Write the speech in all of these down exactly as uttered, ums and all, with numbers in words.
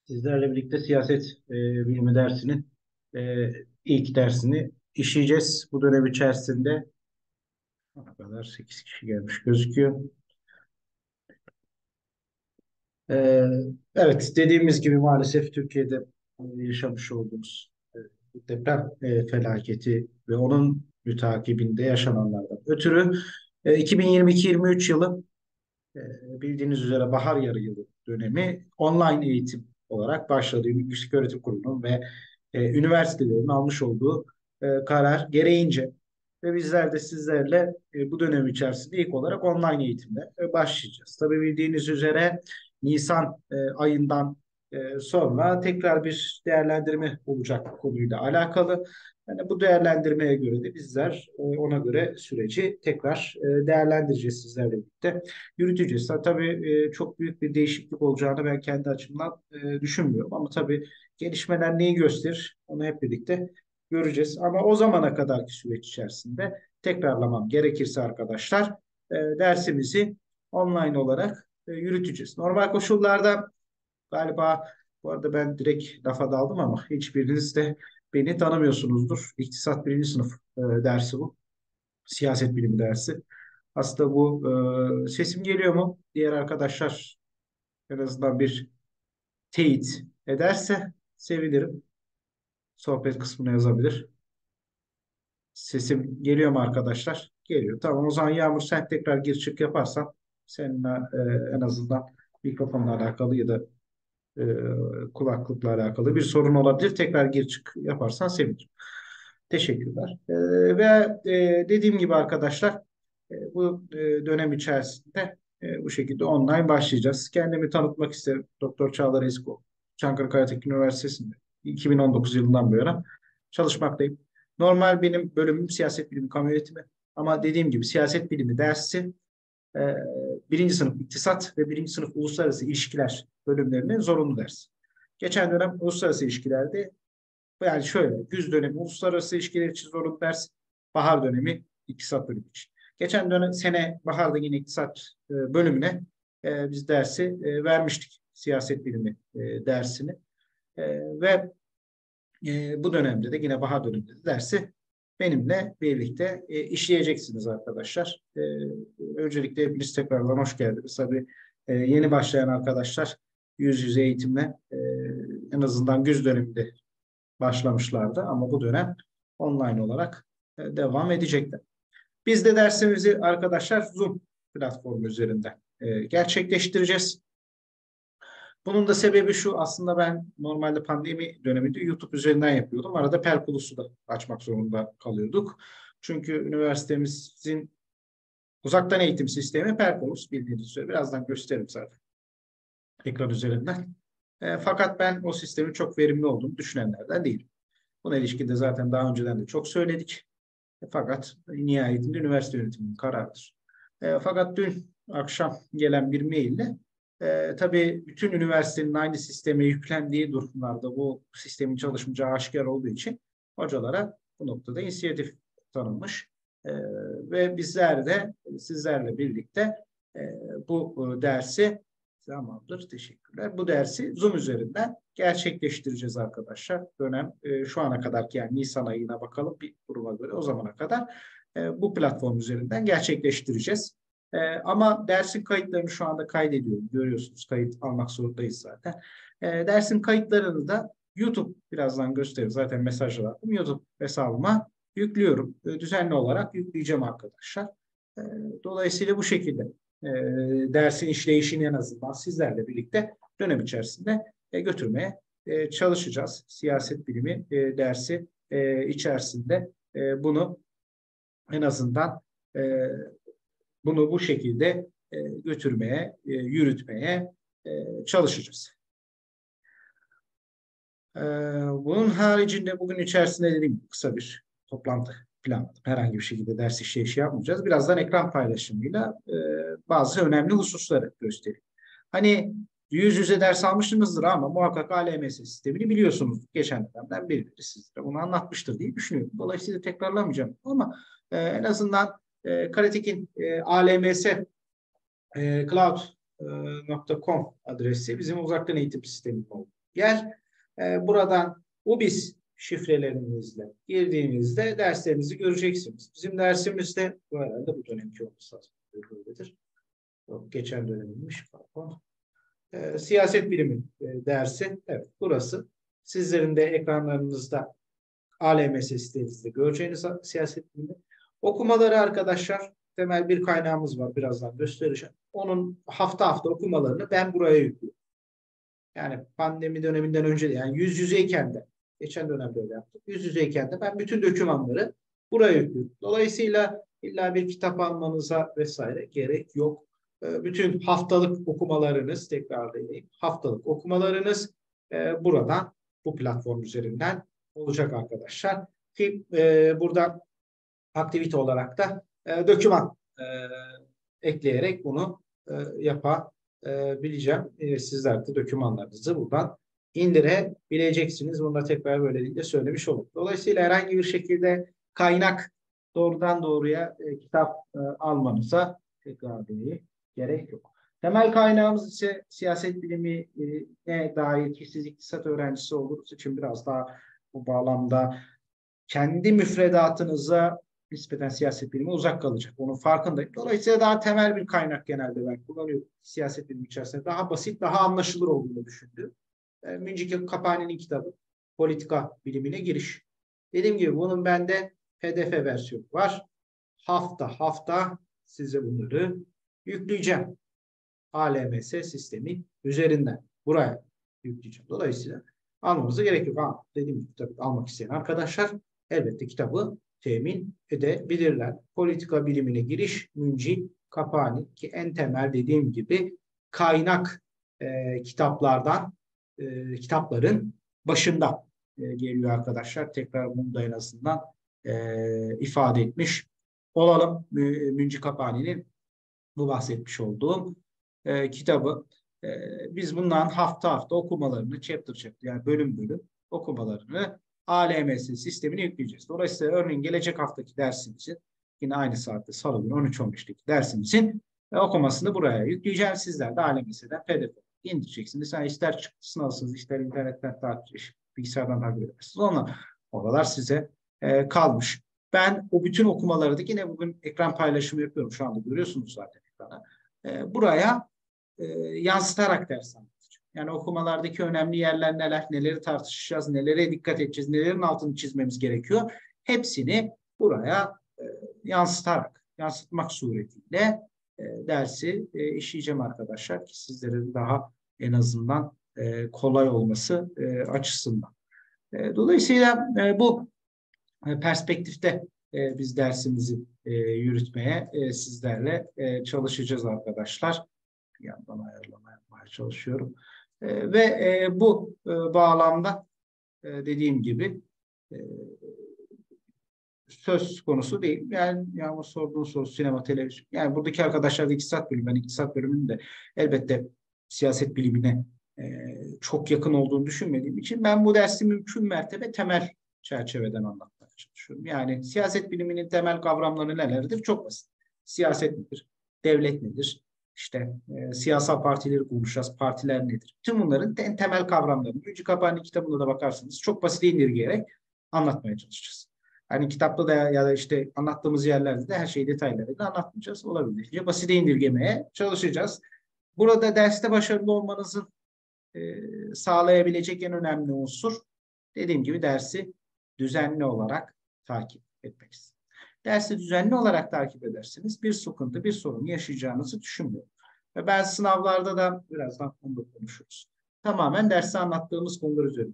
Sizlerle birlikte siyaset e, bilimi dersinin e, ilk dersini işleyeceğiz. Bu dönem içerisinde ne kadar sekiz kişi gelmiş gözüküyor. E, evet, dediğimiz gibi maalesef Türkiye'de e, yaşamış olduğumuz e, bu deprem e, felaketi ve onun mütakibinde yaşananlardan ötürü e, iki bin yirmi iki-yirmi üç yılı e, bildiğiniz üzere bahar yarı yılı dönemi online eğitim olarak başladı. Yükseköğretim Kurulu'nun ve e, üniversitelerin almış olduğu e, karar gereğince ve bizler de sizlerle e, bu dönem içerisinde ilk olarak online eğitimle e, başlayacağız. Tabii bildiğiniz üzere Nisan e, ayından e, sonra tekrar bir değerlendirme olacak konuyla alakalı. Yani bu değerlendirmeye göre de bizler e, ona göre süreci tekrar e, değerlendireceğiz sizlerle birlikte yürüteceğiz. Ta- Tabii e, çok büyük bir değişiklik olacağını ben kendi açımdan e, düşünmüyorum. Ama tabii gelişmeler neyi gösterir onu hep birlikte göreceğiz. Ama o zamana kadarki süreç içerisinde tekrarlamam gerekirse arkadaşlar e, dersimizi online olarak e, yürüteceğiz. Normal koşullarda galiba bu arada ben direkt lafa daldım ama hiçbiriniz de beni tanımıyorsunuzdur. İktisat birinci sınıf e, dersi bu. Siyaset bilimi dersi. Aslında bu e, sesim geliyor mu? Diğer arkadaşlar en azından bir teyit ederse sevinirim. Sohbet kısmına yazabilir. Sesim geliyor mu arkadaşlar? Geliyor. Tamam, o zaman Yağmur sen tekrar gir çık yaparsan seninle e, en azından mikrofonla alakalı ya da e, kulaklıkla alakalı bir sorun olabilir. Tekrar gir çık yaparsan sevinirim. Teşekkürler. E, ve e, dediğim gibi arkadaşlar e, bu e, dönem içerisinde e, bu şekilde online başlayacağız. Kendimi tanıtmak isterim. Doktor Çağlar Esko, Çankırı Kayatepe Üniversitesi'nde iki bin on dokuz yılından bu yana çalışmaktayım. Normal benim bölümüm siyaset bilimi, kamu yönetimi. Ama dediğim gibi siyaset bilimi dersi e, birinci sınıf iktisat ve birinci sınıf uluslararası ilişkiler bölümlerinin zorunlu ders. Geçen dönem uluslararası ilişkilerde yani şöyle güz dönemi uluslararası ilişkiler için zorunlu ders, bahar dönemi iktisat bölümü için. Geçen dönem sene baharda yine iktisat e, bölümüne e, biz dersi e, vermiştik. Siyaset bilimi e, dersini. E, ve e, bu dönemde de yine bahar döneminde de dersi benimle birlikte e, işleyeceksiniz arkadaşlar. E, öncelikle hepiniz tekrardan hoş geldiniz. Tabii e, yeni başlayan arkadaşlar yüz yüze eğitimle e, en azından güz döneminde başlamışlardı ama bu dönem online olarak e, devam edecekler. Biz de dersimizi arkadaşlar Zoom platformu üzerinden e, gerçekleştireceğiz. Bunun da sebebi şu, aslında ben normalde pandemi döneminde YouTube üzerinden yapıyordum. Arada Perkulus'u da açmak zorunda kalıyorduk. Çünkü üniversitemizin uzaktan eğitim sistemi Perkulus, bildiğiniz üzere. Birazdan gösteririm zaten ekran üzerinden. E, fakat ben o sistemin çok verimli olduğunu düşünenlerden değilim. Buna ilişkin de zaten daha önceden de çok söyledik. E, fakat nihayetinde üniversite yönetiminin kararıdır. E, fakat dün akşam gelen bir maille e, tabii bütün üniversitenin aynı sisteme yüklendiği durumlarda bu sistemin çalışmayacağı aşikar olduğu için hocalara bu noktada inisiyatif tanınmış. E, ve bizler de sizlerle birlikte e, bu e, dersi tamamdır, teşekkürler. Bu dersi Zoom üzerinden gerçekleştireceğiz arkadaşlar. Dönem e, şu ana kadar yani Nisan ayına bakalım bir duruma göre o zamana kadar e, bu platform üzerinden gerçekleştireceğiz. E, ama dersin kayıtlarını şu anda kaydediyorum. Görüyorsunuz kayıt almak zorundayız zaten. E, dersin kayıtlarını da YouTube birazdan gösteririz. Zaten mesajlar attım. YouTube hesabıma yüklüyorum. E, düzenli olarak yükleyeceğim arkadaşlar. E, dolayısıyla bu şekilde e, dersin işleyişini en azından sizlerle birlikte dönem içerisinde e, götürmeye e, çalışacağız. Siyaset bilimi e, dersi e, içerisinde e, bunu en azından e, bunu bu şekilde e, götürmeye, e, yürütmeye e, çalışacağız. E, bunun haricinde bugün içerisinde dediğim gibi kısa bir toplantı planladım. Herhangi bir şekilde ders işleyişi yapmayacağız. Birazdan ekran paylaşımıyla e, bazı önemli hususları göstereyim. Hani yüz yüze ders almışsınızdır ama muhakkak A L M S sistemini biliyorsunuz. Geçen dönemden birileri sizlere bunu anlatmıştır diye düşünüyorum. Dolayısıyla tekrarlamayacağım ama e, en azından e, Karatek'in e, A L M S e, cloud nokta com adresi bizim uzaktan eğitim sistemi oldu. Gel e, buradan U B İ S şifrelerinizle girdiğinizde derslerinizi göreceksiniz. Bizim dersimizde bu herhalde bu dönemki olması lazım. Böyledir. Yok, geçen dönemiymiş. Pardon. E, siyaset bilimi e, dersi. Evet, burası. Sizlerin de ekranlarınızda A L M S sitenizde göreceğiniz siyaset bilimi. Okumaları arkadaşlar, temel bir kaynağımız var. Birazdan göstereceğim. Onun hafta hafta okumalarını ben buraya yüklüyorum. Yani pandemi döneminden önce de, yani yüz yüzeyken de, geçen dönemde öyle yaptık. Yüz yüzeyken de ben bütün dokümanları buraya yüklüyorum. Dolayısıyla illa bir kitap almanıza vesaire gerek yok. Bütün haftalık okumalarınız, tekrarlayayım, haftalık okumalarınız e, buradan, bu platform üzerinden olacak arkadaşlar. Ki e, burada aktivite olarak da e, doküman e, ekleyerek bunu e, yapabileceğim. E, sizler de dokümanlarınızı buradan indirebileceksiniz. Bunu da tekrar böylelikle söylemiş olduk. Dolayısıyla herhangi bir şekilde kaynak doğrudan doğruya e, kitap e, almanıza tekrar bir gerek yok. Temel kaynağımız ise siyaset bilimi ne dair ki siz iktisat öğrencisi olduğunuz için biraz daha bu bağlamda kendi müfredatınıza nispeten siyaset bilimi uzak kalacak. Onun farkındayım. Dolayısıyla daha temel bir kaynak genelde ben kullanıyorum. Siyaset bilimi içerisinde daha basit, daha anlaşılır olduğunu düşündüm. E, Müncik Kapani'nin kitabı Politika Bilimine Giriş. Dediğim gibi bunun bende P D F versiyonu var. Hafta hafta size bunları yükleyeceğim. A L M S sistemi üzerinden buraya yükleyeceğim. Dolayısıyla almanıza gerek yok. Ha, dediğim gibi tabii almak isteyen arkadaşlar elbette kitabı temin edebilirler. Politika bilimine giriş, Müncik Kapani ki en temel dediğim gibi kaynak e, kitaplardan e, kitapların başında e, geliyor arkadaşlar. Tekrar bunu da en azından e, ifade etmiş olalım. Müncik Kapani'nin bu bahsetmiş olduğum e, kitabı. E, biz bundan hafta hafta okumalarını, chapter chapter yani bölüm bölüm okumalarını A L M S sistemine yükleyeceğiz. Dolayısıyla örneğin gelecek haftaki dersimizin yine aynı saatte salı günü on üç on beşteki dersimizin e, okumasını buraya yükleyeceğim. Sizler de A L M S'den P D F indireceksiniz. Yani ister çıktısını alsınız, ister internetten takip, bilgisayardan takip edersiniz. Onlar, oralar size e, kalmış. Ben o bütün okumaları da yine bugün ekran paylaşımı yapıyorum. Şu anda görüyorsunuz zaten ekrana. E, buraya e, yansıtarak ders anlatacağım. Yani okumalardaki önemli yerler neler, neleri tartışacağız, nelere dikkat edeceğiz, nelerin altını çizmemiz gerekiyor. Hepsini buraya e, yansıtarak, yansıtmak suretiyle e, dersi e, işleyeceğim arkadaşlar ki sizlere daha en azından e, kolay olması e, açısından. E, dolayısıyla e, bu perspektifte e, biz dersimizi e, yürütmeye e, sizlerle e, çalışacağız arkadaşlar. Bir yandan ayarlama yapmaya çalışıyorum. E, ve e, bu e, bağlamda e, dediğim gibi e, söz konusu değil. Yani Yağmur sorduğun soru sinema, televizyon. Yani buradaki arkadaşlar da iktisat bölümü. Ben iktisat bölümünün de elbette siyaset bilimine e, çok yakın olduğunu düşünmediğim için ben bu dersi mümkün mertebe temel çerçeveden anlatmaya çalışıyorum. Yani siyaset biliminin temel kavramları nelerdir? Çok basit. Siyaset nedir? Devlet nedir? İşte e, siyasal partileri konuşacağız. Partiler nedir? Tüm bunların en temel kavramlarını Müncik Kapani kitabında da bakarsanız çok basit indirgeyerek anlatmaya çalışacağız. Hani kitapta da ya da işte anlattığımız yerlerde de her şeyi detaylarıyla anlatmayacağız. Olabildiğince basite indirgemeye çalışacağız. Burada derste başarılı olmanızın e, sağlayabilecek en önemli unsur dediğim gibi dersi düzenli olarak takip etmeniz. Dersi düzenli olarak takip ederseniz bir sıkıntı, bir sorun yaşayacağınızı düşünmüyorum. Ve ben sınavlarda da birazdan onu da konuşuruz. Tamamen derste anlattığımız konular üzerinden.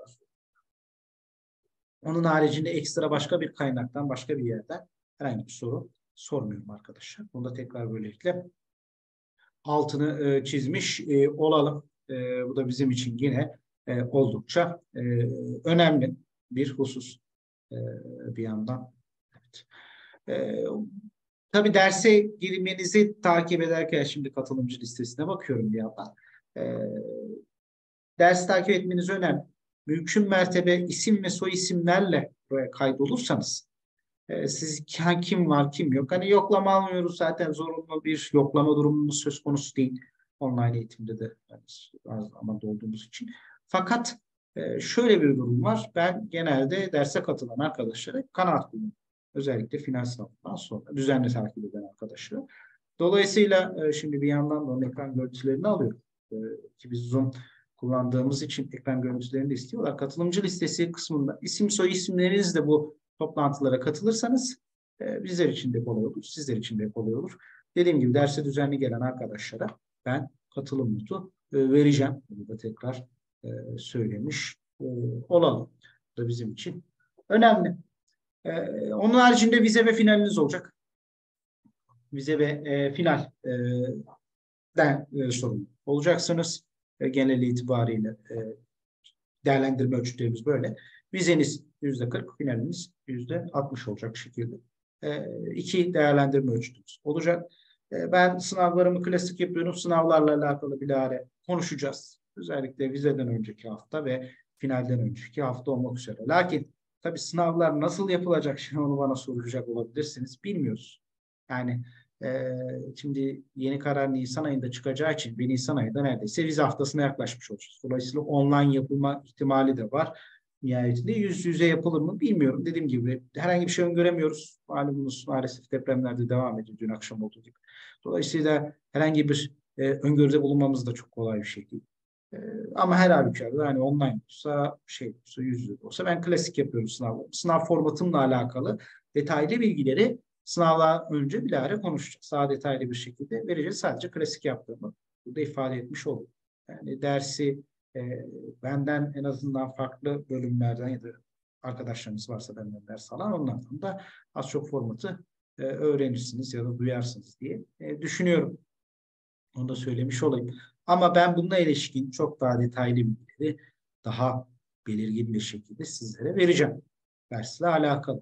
Onun haricinde ekstra başka bir kaynaktan, başka bir yerden herhangi bir soru sormuyorum arkadaşlar. Bunu da tekrar böylelikle altını e, çizmiş e, olalım. E, bu da bizim için yine e, oldukça e, önemli bir husus e, bir yandan. Evet. E, tabii derse girmenizi takip ederken şimdi katılımcı listesine bakıyorum bir yandan. E, Ders takip etmeniz önemli. Mümkün mertebe isim ve soy isimlerle buraya kaydolursanız e, siz kim var kim yok. Hani yoklama almıyoruz zaten zorunlu bir yoklama durumumuz söz konusu değil. Online eğitimde de yani az zamanda olduğumuz için. Fakat e, şöyle bir durum var. Ben genelde derse katılan arkadaşlara kanaat kullanıyorum. Özellikle final sınavından sonra düzenli takip eden arkadaşlar. Dolayısıyla e, şimdi bir yandan da onun ekran görüntülerini alıyorum. E, ki biz Zoom kullandığımız için ekran görüntülerini de istiyorlar. Katılımcı listesi kısmında isim soy isimlerinizle bu toplantılara katılırsanız e, bizler için de kolay olur, sizler için de kolay olur. Dediğim gibi derse düzenli gelen arkadaşlara ben katılım notu e, vereceğim. Bunu da tekrar e, söylemiş e, olalım. Bu da bizim için önemli. E, onun haricinde vize ve finaliniz olacak. Vize ve e, final e, den e, sorumlu olacaksınız. E, genel itibariyle e, değerlendirme ölçütlerimiz böyle. Vizeniz yüzde kırk, finaliniz yüzde altmış olacak şekilde. E, iki değerlendirme ölçütümüz olacak. E, ben sınavlarımı klasik yapıyorum. Sınavlarla alakalı bilahare konuşacağız. Özellikle vizeden önceki hafta ve finalden önceki hafta olmak üzere. Lakin tabii sınavlar nasıl yapılacak, şimdi onu bana soracak olabilirsiniz. Bilmiyoruz. Yani e, şimdi yeni karar Nisan ayında çıkacağı için ve Nisan ayında neredeyse vize haftasına yaklaşmış olacağız. Dolayısıyla online yapılma ihtimali de var. Nihayetinde yüz yüze yapılır mı bilmiyorum. Dediğim gibi herhangi bir şey öngöremiyoruz. Malumunuz maalesef depremlerde devam ediyor dün akşam olduğu gibi. Dolayısıyla herhangi bir e, öngörüde bulunmamız da çok kolay bir şey değil. E, ama her halükarda hani online olsa şey olsa yüz yüze olsa ben klasik yapıyorum sınav. Sınav formatımla alakalı detaylı bilgileri sınavdan önce bilahare konuşacağız. Daha detaylı bir şekilde vereceğiz. Sadece klasik yaptığımı burada ifade etmiş oldum. Yani dersi e, benden en azından farklı bölümlerden ya da arkadaşlarınız varsa benden ders alan onlardan da az çok formatı e, öğrenirsiniz ya da duyarsınız diye e, düşünüyorum. Onu da söylemiş olayım. Ama ben bununla ilişkin çok daha detaylı bilgileri daha belirgin bir şekilde sizlere vereceğim. Dersle alakalı.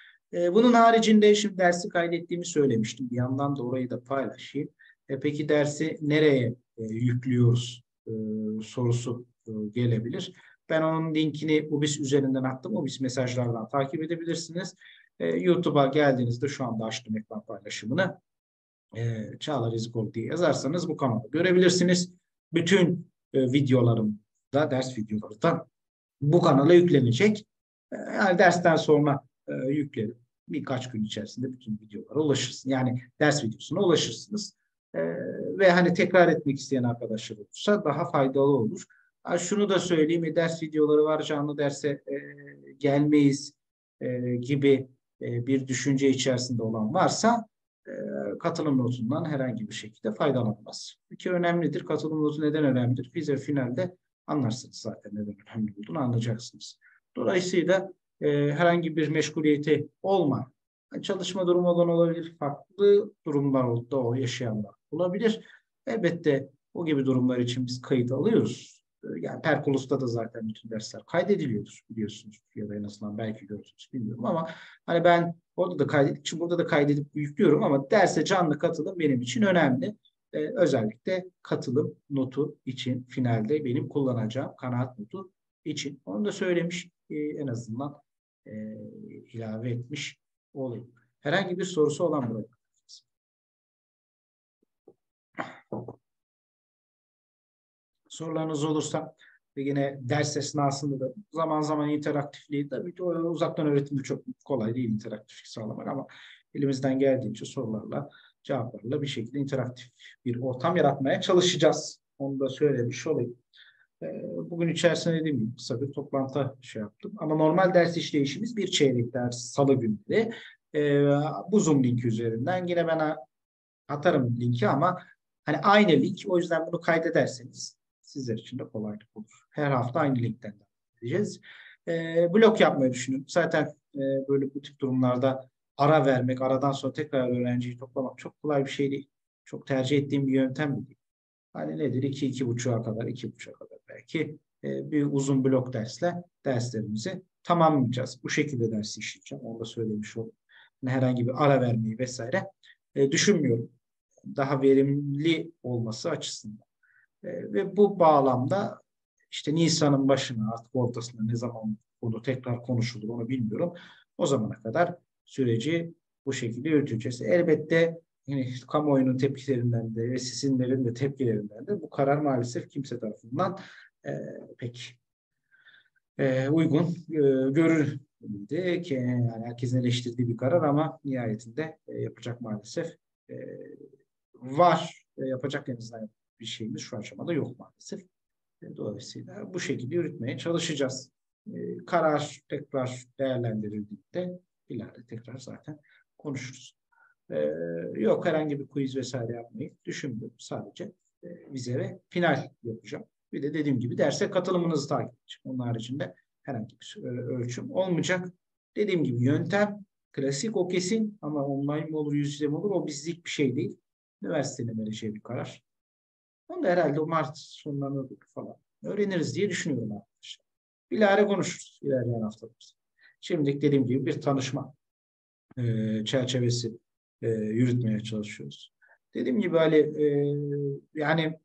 E, bunun haricinde şimdi dersi kaydettiğimi söylemiştim. Bir yandan da orayı da paylaşayım. E, peki dersi nereye e, yüklüyoruz e, sorusu e, gelebilir. Ben onun linkini U B İ S üzerinden attım. U B İ S mesajlardan takip edebilirsiniz. E, YouTube'a geldiğinizde şu anda açtım ekran paylaşımını. E, Çağlar İzgol diye yazarsanız bu kanalı görebilirsiniz. Bütün e, videolarım da ders videoları da bu kanala yüklenecek. E, yani dersten sonra e, yüklerim. Birkaç gün içerisinde bütün videolara ulaşırsınız. Yani ders videosuna ulaşırsınız. E, ve hani tekrar etmek isteyen arkadaşlar olursa daha faydalı olur. Ha, şunu da söyleyeyim. E, ders videoları var. Canlı derse e, gelmeyiz e, gibi e, bir düşünce içerisinde olan varsa e, katılım notundan herhangi bir şekilde faydalanmaz. Ki önemlidir. Katılım notu neden önemlidir? Vize finalde anlarsınız zaten neden önemli olduğunu anlayacaksınız. Dolayısıyla e, herhangi bir meşguliyeti olmayan, çalışma durumu olan olabilir, farklı durumlar da o yaşayanlar olabilir. Elbette o gibi durumlar için biz kayıt alıyoruz. Yani Perkulus'ta da zaten bütün dersler kaydediliyordur biliyorsunuz ya da en azından belki görürsünüz bilmiyorum ama hani ben orada da kaydedip için burada da kaydedip yüklüyorum ama derse canlı katılım benim için önemli. Ee, özellikle katılım notu için finalde benim kullanacağım kanaat notu için. Onu da söylemiş e, en azından e, ilave etmiş olayım. Herhangi bir sorusu olan buraya. Sorularınız olursa ve yine ders esnasında da zaman zaman interaktifliği tabii uzaktan öğretimde çok kolay değil interaktiflik sağlamak ama elimizden geldiğince sorularla cevaplarla bir şekilde interaktif bir ortam yaratmaya çalışacağız. Onu da söylemiş olayım. Bugün içerisinde dediğim gibi kısa bir toplantı şey yaptım. Ama normal ders işleyişimiz bir çeyrek ders salı günleri. Bu Zoom linki üzerinden yine ben atarım linki ama hani aynı link o yüzden bunu kaydederseniz sizler için de kolaylık olur. Her hafta aynı linkten edeceğiz. E, blok yapmayı düşünüyorum. Zaten e, böyle bu tip durumlarda ara vermek, aradan sonra tekrar öğrenciyi toplamak çok kolay bir şey değil. Çok tercih ettiğim bir yöntem değil. Hani nedir? İki, iki buçuğa kadar, iki buçuğa kadar belki e, bir uzun blok dersle derslerimizi tamamlayacağız. Bu şekilde ders işleyeceğim. Onu da söylemiş oldum. Yani herhangi bir ara vermeyi vesaire e, düşünmüyorum. Daha verimli olması açısından. E, ve bu bağlamda işte Nisan'ın başına artık ortasında ne zaman bunu tekrar konuşulur onu bilmiyorum. O zamana kadar süreci bu şekilde yürüteceğiz. Elbette yani kamuoyunun tepkilerinden de ve sizinlerin de tepkilerinden de bu karar maalesef kimse tarafından e, pek e, uygun e, görülmedi ki yani herkesin eleştirdiği bir karar ama nihayetinde e, yapacak maalesef e, var. E, yapacak en azından bir şeyimiz şu aşamada yok maalesef. E, dolayısıyla bu şekilde yürütmeye çalışacağız. E, karar tekrar değerlendirildiğinde ileride tekrar zaten konuşuruz. E, yok herhangi bir quiz vesaire yapmayı düşünmüyorum. Sadece e, vize ve final yapacağım. Bir de dediğim gibi derse katılımınızı takip edeceğim. Onun haricinde herhangi bir e, ölçüm olmayacak. Dediğim gibi yöntem klasik o kesin ama online mi olur yüz yüze mi olur o bizlik bir şey değil. Üniversitenin vereceği bir karar. Onu da herhalde o Mart sonlarına doğru falan öğreniriz diye düşünüyorum arkadaşlar. Bilahare konuşuruz ilerleyen haftalarda. Şimdilik dediğim gibi bir tanışma e, çerçevesi e, yürütmeye çalışıyoruz. Dediğim gibi hani e, yani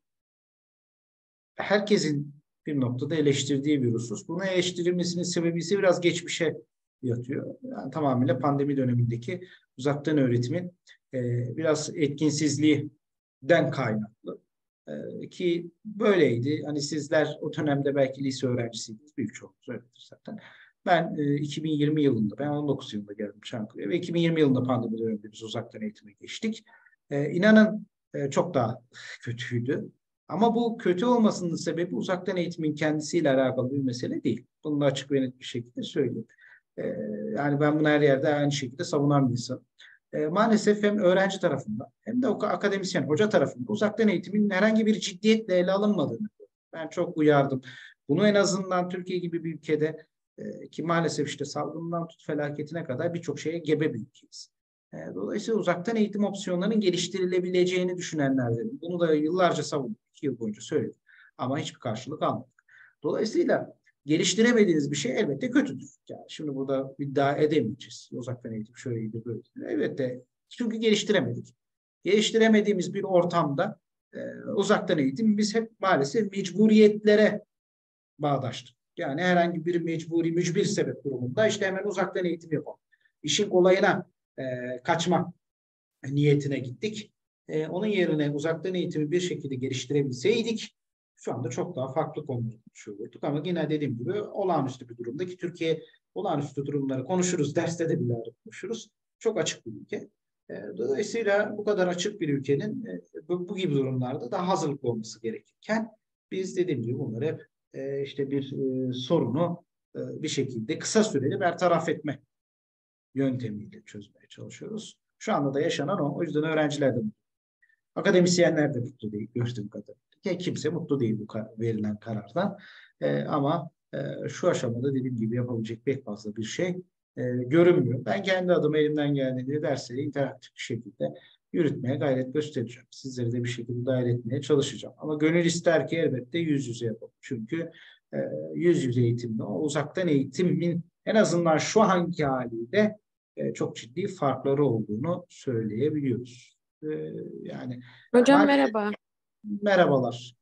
herkesin bir noktada eleştirdiği bir husus. Bunu eleştirilmesinin sebebi ise biraz geçmişe yatıyor. Yani tamamıyla pandemi dönemindeki uzaktan öğretimin e, biraz etkinsizliğinden kaynaklı. E, ki böyleydi. Hani sizler o dönemde belki lise öğrencisiydiniz. Büyük çoğunluğunuz öyledir zaten. Ben e, iki bin yirmi yılında, ben on dokuz yılında geldim Çankırı'ya ve iki bin yirmi yılında pandemi döneminde biz uzaktan eğitime geçtik. E, inanın e, çok daha kötüydü. Ama bu kötü olmasının sebebi uzaktan eğitimin kendisiyle alakalı bir mesele değil. Bunu da açık ve net bir şekilde söyleyeyim. Ee, yani ben bunu her yerde aynı şekilde savunan bir insanım. Ee, maalesef hem öğrenci tarafından hem de akademisyen, hoca tarafından uzaktan eğitimin herhangi bir ciddiyetle ele alınmadığını ben çok uyardım. Bunu en azından Türkiye gibi bir ülkede e, ki maalesef işte salgından tut felaketine kadar birçok şeye gebe bir ülkeyiz. E, dolayısıyla uzaktan eğitim opsiyonlarının geliştirilebileceğini düşünenlerdenim. Bunu da yıllarca savundum. İki yıl boyunca söyledim. Ama hiçbir karşılık almadık. Dolayısıyla geliştiremediğiniz bir şey elbette kötüdür. Yani şimdi burada iddia edemeyeceğiz. Uzaktan eğitim şöyleydi böyleydi. Elbette çünkü geliştiremedik. Geliştiremediğimiz bir ortamda e, uzaktan eğitim biz hep maalesef mecburiyetlere bağdaştık. Yani herhangi bir mecburi, mücbir sebep durumunda işte hemen uzaktan eğitim yapalım. İşin kolayına e, kaçma niyetine gittik. E, onun yerine uzaktan eğitimi bir şekilde geliştirebilseydik şu anda çok daha farklı konuları konuşuyorduk. Ama yine dediğim gibi olağanüstü bir durumda ki Türkiye olağanüstü durumları konuşuruz. Derste de bile konuşuruz. Çok açık bir ülke. E, dolayısıyla bu kadar açık bir ülkenin e, bu, bu gibi durumlarda daha hazırlıklı olması gerekirken biz dediğim gibi bunları hep e, işte bir e, sorunu e, bir şekilde kısa süreli bertaraf etme yöntemiyle çözmeye çalışıyoruz. Şu anda da yaşanan o. O yüzden öğrenciler de mutlu. Akademisyenler de mutlu değil gördüğüm kadarıyla. Kimse mutlu değil bu verilen karardan. E, ama e, şu aşamada dediğim gibi yapabilecek pek fazla bir şey e, görünmüyor. Ben kendi adıma elimden geldiğince dersleri interaktif bir şekilde yürütmeye gayret göstereceğim. Sizleri de bir şekilde dahil etmeye çalışacağım. Ama gönül ister ki elbette yüz yüze yapalım. Çünkü e, yüz yüze eğitimle o uzaktan eğitimin en azından şu anki haliyle e, çok ciddi farkları olduğunu söyleyebiliyoruz. E, yani Hocam maalesef merhaba. merhabalar.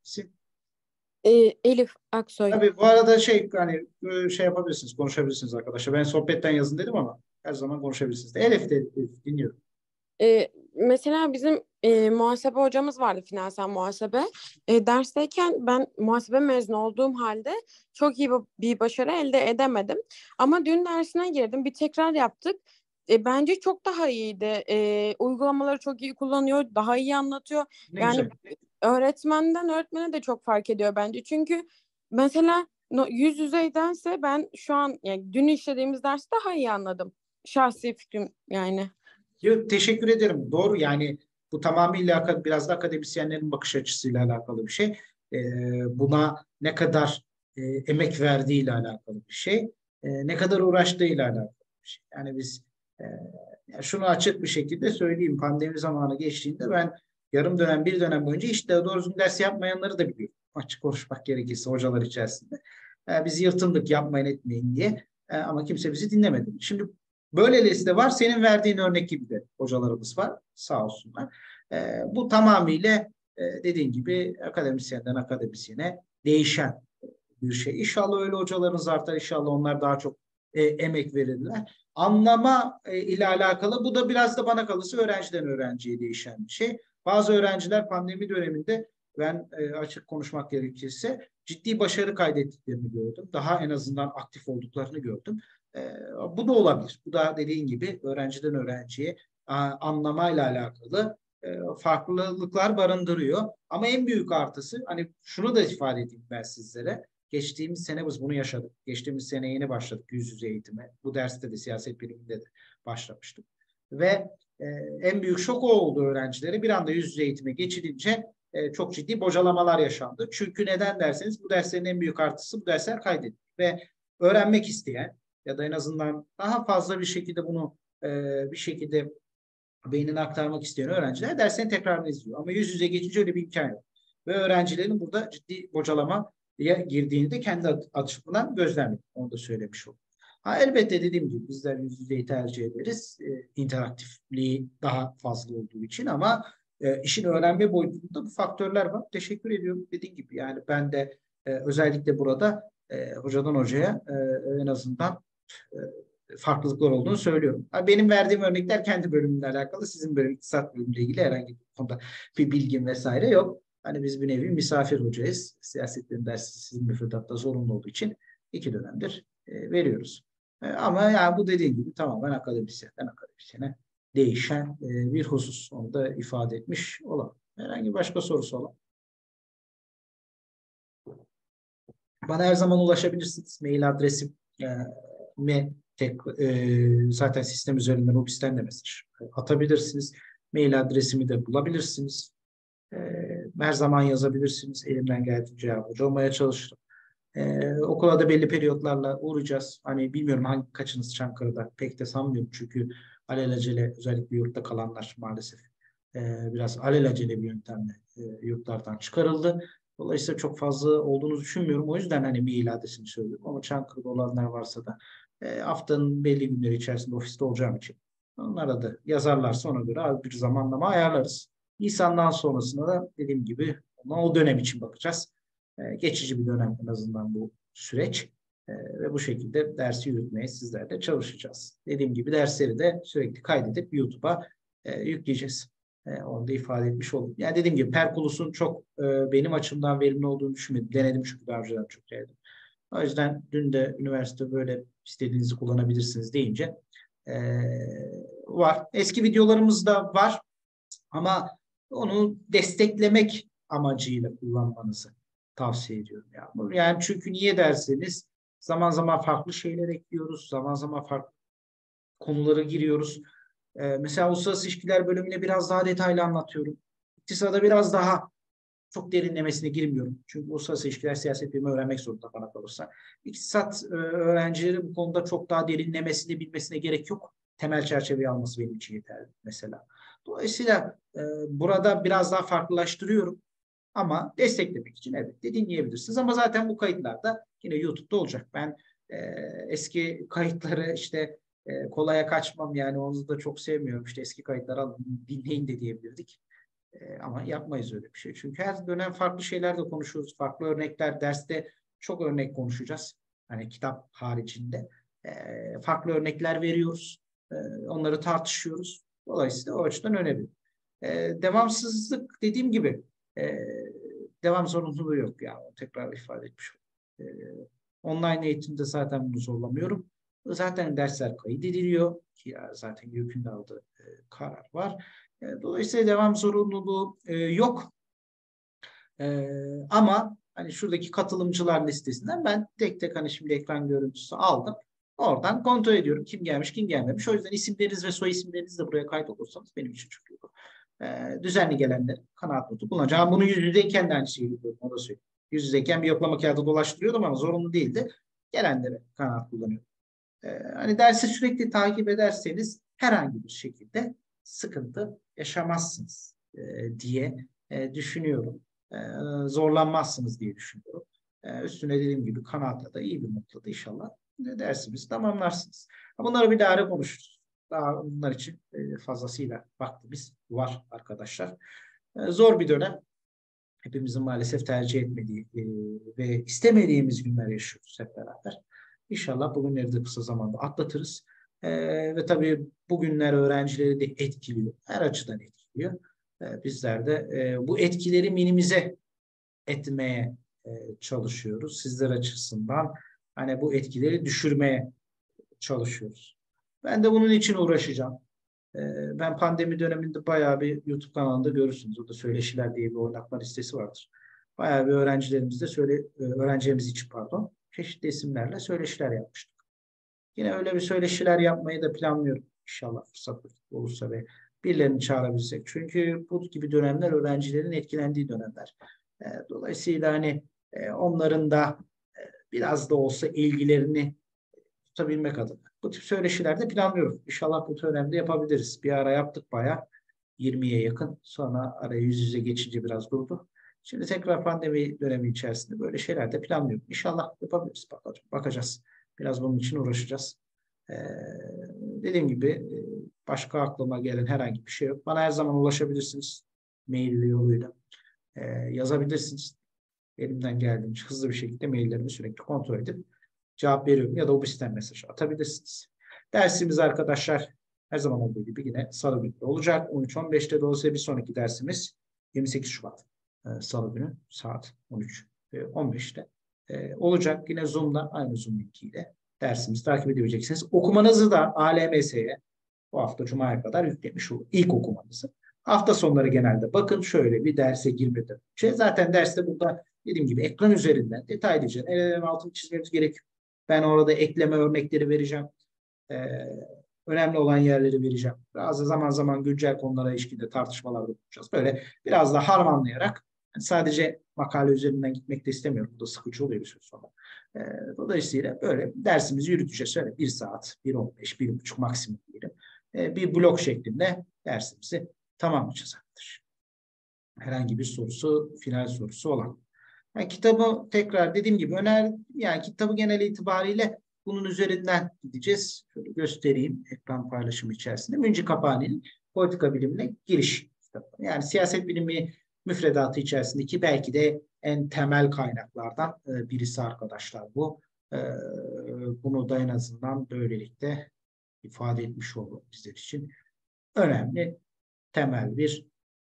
Ee, Elif Aksoy. Tabii bu arada şey hani e, şey yapabilirsiniz, konuşabilirsiniz arkadaşlar. Ben sohbetten yazın dedim ama her zaman konuşabilirsiniz. Elif de Elif, dinliyorum. Ee, mesela bizim e, muhasebe hocamız vardı, finansal muhasebe. E, dersteyken ben muhasebe mezunu olduğum halde çok iyi bir, bir başarı elde edemedim. Ama dün dersine girdim, bir tekrar yaptık. E, bence çok daha iyiydi. E, uygulamaları çok iyi kullanıyor, daha iyi anlatıyor. Ne Yani güzel. öğretmenden öğretmene de çok fark ediyor bence. Çünkü mesela no, yüz yüzeydense ben şu an yani dün işlediğimiz dersi daha iyi anladım. Şahsi fikrim yani. Yo, teşekkür ederim. Doğru yani bu tamamıyla biraz da akademisyenlerin bakış açısıyla alakalı bir şey. Ee, buna ne kadar e, emek verdiğiyle alakalı bir şey. E, ne kadar uğraştığıyla alakalı bir şey. Yani biz e, yani şunu açık bir şekilde söyleyeyim. Pandemi zamanı geçtiğinde ben yarım dönem, bir dönem boyunca hiç de doğru düzgün ders yapmayanları da biliyorum. Açık konuşmak gerekirse hocalar içerisinde. E, biz yırtındık yapmayın etmeyin diye. E, ama kimse bizi dinlemedi. Şimdi böylesi de var. Senin verdiğin örnek gibi de hocalarımız var. Sağ olsunlar. E, bu tamamıyla e, dediğin gibi akademisyenden akademisyene değişen bir şey. İnşallah öyle hocalarınız artar. İnşallah onlar daha çok e, emek verirler. Anlama e, ile alakalı bu da biraz da bana kalırsa öğrenciden öğrenciye değişen bir şey. Bazı öğrenciler pandemi döneminde ben e, açık konuşmak gerekirse ciddi başarı kaydettiklerini gördüm. Daha en azından aktif olduklarını gördüm. E, bu da olabilir. Bu da dediğin gibi öğrenciden öğrenciye a, anlamayla alakalı e, farklılıklar barındırıyor. Ama en büyük artısı, hani şunu da ifade edeyim ben sizlere. Geçtiğimiz sene biz bunu yaşadık. Geçtiğimiz sene yeni başladık yüz yüze eğitime. Bu derste de siyaset biliminde de başlamıştık. Ve e, en büyük şok o oldu öğrencilere. Bir anda yüz yüze eğitime geçilince e, çok ciddi bocalamalar yaşandı. Çünkü neden derseniz bu derslerin en büyük artısı bu dersler kaydedilir. Ve öğrenmek isteyen ya da en azından daha fazla bir şekilde bunu e, bir şekilde beynine aktarmak isteyen öğrenciler derslerini tekrarını izliyor. Ama yüz yüze geçince öyle bir imkan yok. Ve öğrencilerin burada ciddi bocalamaya girdiğini de kendi açımdan gözlemledim. Onu da söylemiş oldum. Ha, elbette dediğim gibi bizler yüz yüzeyi tercih ederiz. E, interaktifliği daha fazla olduğu için ama e, işin öğrenme boyutunda bu faktörler var. Teşekkür ediyorum dediğim gibi. Yani ben de e, özellikle burada e, hocadan hocaya e, en azından e, farklılıklar olduğunu söylüyorum. Benim verdiğim örnekler kendi bölümümle alakalı. Sizin bölüm iktisat bölümüyle ilgili herhangi bir konuda bir bilgim vesaire yok. Hani biz bir nevi misafir hocayız. Siyasetlerin dersi sizin müfredatta zorunlu olduğu için iki dönemdir e, veriyoruz. E, ama yani bu dediğim gibi tamamen akademisyenden akademisyene değişen e, bir husus. Onu da ifade etmiş olalım. Herhangi başka sorusu olan? Bana her zaman ulaşabilirsiniz. Mail adresim e, me tek e, zaten sistem üzerinden ofisten de mesaj atabilirsiniz. Mail adresimi de bulabilirsiniz. E, her zaman yazabilirsiniz. Elimden geldiğince yardımcı olmaya çalışırım. E, okula da belli periyotlarla uğrayacağız. Hani bilmiyorum hangi kaçınız Çankırı'da. Pek de sanmıyorum çünkü alelacele özellikle yurtta kalanlar maalesef e, biraz alelacele bir yöntemle e, yurtlardan çıkarıldı. Dolayısıyla çok fazla olduğunu düşünmüyorum. O yüzden hani mail adresini söylüyorum. Ama Çankırı'da olanlar varsa da e, haftanın belli günleri içerisinde ofiste olacağım için onlara da yazarlarsa ona göre bir zamanlama ayarlarız. Nisan'dan sonrasında da dediğim gibi ona o dönem için bakacağız. E, geçici bir dönem en azından bu süreç. E, ve bu şekilde dersi yürütmeye sizlerle çalışacağız. Dediğim gibi dersleri de sürekli kaydedip YouTube'a e, yükleyeceğiz. E, onu da ifade etmiş oldum. Yani dediğim gibi Perkulus'un çok e, benim açımdan verimli olduğunu düşünmedim. Denedim çünkü daha önceden çok denedim. O yüzden dün de üniversite böyle istediğinizi kullanabilirsiniz deyince e, var. Eski videolarımız da var ama onu desteklemek amacıyla kullanmanızı tavsiye ediyorum. Yani, yani çünkü niye derseniz zaman zaman farklı şeyler ekliyoruz. Zaman zaman farklı konulara giriyoruz. Ee, mesela uluslararası ilişkiler bölümüne biraz daha detaylı anlatıyorum. İktisada biraz daha çok derinlemesine girmiyorum. Çünkü uluslararası ilişkiler siyaset bilimi öğrenmek zorunda bana kalırsa. İktisat e, öğrencileri bu konuda çok daha derinlemesine bilmesine gerek yok. Temel çerçeveyi alması benim için yeterli mesela. Dolayısıyla e, burada biraz daha farklılaştırıyorum. Ama desteklemek için evet de dinleyebilirsiniz. Ama zaten bu kayıtlar da yine YouTube'da olacak. Ben e, eski kayıtları işte e, kolaya kaçmam yani onu da çok sevmiyorum. İşte eski kayıtları alın dinleyin de diyebilirdik. E, ama yapmayız öyle bir şey. Çünkü her dönem farklı şeyler de konuşuyoruz. Farklı örnekler derste çok örnek konuşacağız. Hani kitap haricinde. E, farklı örnekler veriyoruz. E, onları tartışıyoruz. Dolayısıyla o açıdan önemli. E, devamsızlık dediğim gibi e, devam zorunluluğu yok ya. Tekrar ifade etmiş oldum. E, online eğitimde zaten bunu zorlamıyorum. Zaten dersler kaydediliyor ki ya zaten YÖK'ün de aldığı e, karar var. E, dolayısıyla devam zorunluluğu e, yok. E, ama hani şuradaki katılımcılar listesinden ben tek tek hani şimdi ekran görüntüsü aldım. Oradan kontrol ediyorum kim gelmiş kim gelmemiş. O yüzden isimleriniz ve soy isimleriniz de buraya kayıt olursanız benim için çok iyi olur. E, düzenli gelenler kanaat notu kullanacağım. Bunu yüz yüzeyken de aynı şeyi yapıyorum. O da söyleyeyim. Yüz yüzeyken bir yoklama kağıdı dolaştırıyordum ama zorunlu değildi. Gelenlere kanaat kullanıyorum. E, hani dersi sürekli takip ederseniz herhangi bir şekilde sıkıntı yaşamazsınız e, diye e, düşünüyorum. E, zorlanmazsınız diye düşünüyorum. E, üstüne dediğim gibi kanaatle da iyi bir noktada inşallah e, dersimizi tamamlarsınız. Bunları bir daha konuşuruz. Daha bunlar için e, fazlasıyla vaktimiz var arkadaşlar. E, zor bir dönem. Hepimizin maalesef tercih etmediği e, ve istemediğimiz günler yaşıyoruz hep beraber. İnşallah bu günleri de kısa zamanda atlatırız. E, ve tabii bu günler öğrencileri de etkiliyor. Her açıdan etkiliyor. E, bizler de e, bu etkileri minimize etmeye e, çalışıyoruz. Sizler açısından hani bu etkileri düşürmeye çalışıyoruz. Ben de bunun için uğraşacağım. E, ben pandemi döneminde bayağı bir YouTube kanalında görürsünüz. Orada Söyleşiler diye bir oynatma listesi vardır. Bayağı bir öğrencilerimizle söyle, e, öğrencilerimiz için pardon, çeşitli isimlerle söyleşiler yapmıştık. Yine öyle bir söyleşiler yapmayı da planlıyorum. İnşallah fırsat olursa ve birilerini çağırabilirsek. Çünkü bu gibi dönemler öğrencilerin etkilendiği dönemler. E, dolayısıyla hani e, onların da e, biraz da olsa ilgilerini tutabilmek adına. Bu tip söyleşiler de planlıyorum. İnşallah bu dönemde yapabiliriz. Bir ara yaptık bayağı yirmiye yakın. Sonra araya yüz yüze geçince biraz durdu. Şimdi tekrar pandemi dönemi içerisinde böyle şeyler de planlıyorum. İnşallah yapabiliriz. Bakacağız. Biraz bunun için uğraşacağız. Ee, dediğim gibi e, başka aklıma gelen herhangi bir şey yok. Bana her zaman ulaşabilirsiniz. Mail yoluyla. Ee, yazabilirsiniz. Elimden geldiğince hızlı bir şekilde maillerimi sürekli kontrol edip cevap veriyorum ya da obüsten mesaj atabilirsiniz. Dersimiz arkadaşlar her zaman olduğu gibi yine Salı günü olacak. on üç on beşte dolayısıyla bir sonraki dersimiz yirmi sekiz Şubat e, Salı günü saat on üç on beşte e, olacak. Yine Zoom'da aynı Zoom linkiyle dersimizi takip edebileceksiniz. Okumanızı da A L M S'ye bu hafta Cuma'ya kadar yüklemiş olur. İlk okumanızı. Hafta sonları genelde bakın şöyle bir derse girmeden. Şey, zaten derste burada dediğim gibi ekran üzerinden detaylıca nerelerin altını çizmemiz gerekiyor. Ben orada ekleme örnekleri vereceğim. Ee, önemli olan yerleri vereceğim. Bazı zaman zaman güncel konulara ilişkin de tartışmalarda bulunacağız. Böyle biraz da harmanlayarak yani sadece makale üzerinden gitmek de istemiyorum. Bu da sıkıcı oluyor bir süre sonra. Ee, dolayısıyla böyle dersimizi yürüteceğiz. Şöyle bir saat, bir on beş, bir buçuk maksimum diyelim. Ee, bir blok şeklinde dersimizi tamamlayacağız arkadaşlar. Herhangi bir sorusu, final sorusu olan. Yani kitabı tekrar dediğim gibi öner, yani kitabı genel itibariyle bunun üzerinden gideceğiz. Şöyle göstereyim ekran paylaşımı içerisinde. Münci Kapani'nin Politika Bilimine Giriş kitabı. Yani siyaset bilimi müfredatı içerisindeki belki de en temel kaynaklardan birisi arkadaşlar bu. Bunu da en azından böylelikle ifade etmiş olduk bizler için. Önemli, temel bir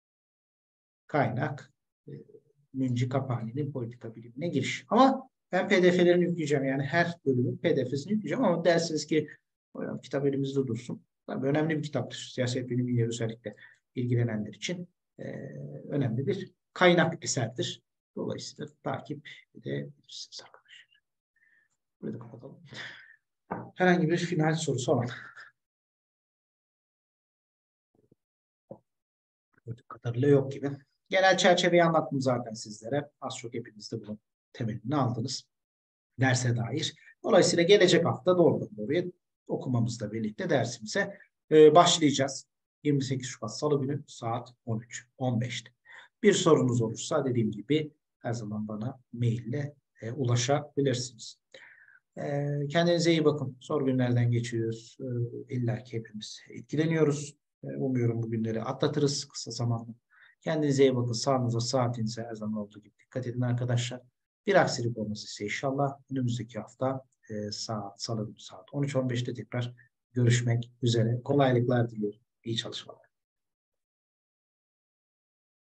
kaynak. Münci Kapani'nin Politika Bilimine Giriş. Ama ben P D F'lerini yükleyeceğim. Yani her bölümün P D F'sini yükleyeceğim ama dersiniz ki kitap elimizde dursun. Tabii önemli bir kitaptır. Siyaset bilimiyle özellikle ilgilenenler için e, önemli bir kaynak eserdir. Dolayısıyla takip edebilirsiniz arkadaşlar. Burada kapatalım. Herhangi bir final sorusu olan. Gördüğüm kadarıyla yok gibi. Genel çerçeveyi anlattım zaten sizlere. Az çok hepiniz de bunun temelini aldınız. Derse dair. Dolayısıyla gelecek hafta doğrudan doğruya okumamızla birlikte dersimize e, başlayacağız. yirmi sekiz Şubat Salı günü saat on üç on beşte. Bir sorunuz olursa dediğim gibi her zaman bana maille e, ulaşabilirsiniz. E, kendinize iyi bakın. Zor günlerden geçiyoruz. E, İlla ki hepimiz etkileniyoruz. E, umuyorum bu günleri atlatırız kısa zamanda. Kendinize iyi bakın. Sağlığınıza, saatinize her zaman olduğu gibi dikkat edin arkadaşlar. Bir aksilik olması ise inşallah önümüzdeki hafta e, saat salı saat on üç on beşte tekrar görüşmek üzere. Kolaylıklar diliyorum. İyi çalışmalar.